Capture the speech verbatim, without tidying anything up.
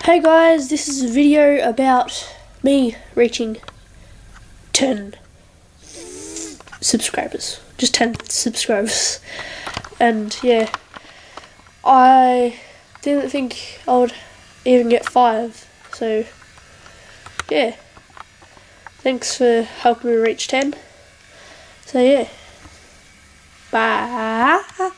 Hey guys, this is a video about me reaching ten subscribers. Just ten subscribers. And yeah, I didn't think I would even get five. So yeah, thanks for helping me reach ten. So yeah, bye.